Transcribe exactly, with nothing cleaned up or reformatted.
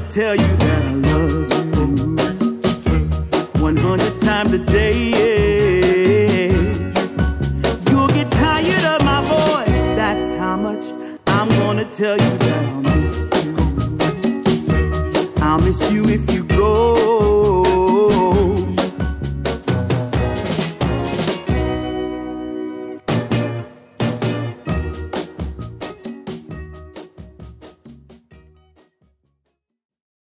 tell you that I love you one hundred times a day. You'll get tired of my voice, that's how much I'm gonna tell you that I'll miss you. I'll miss you if you go.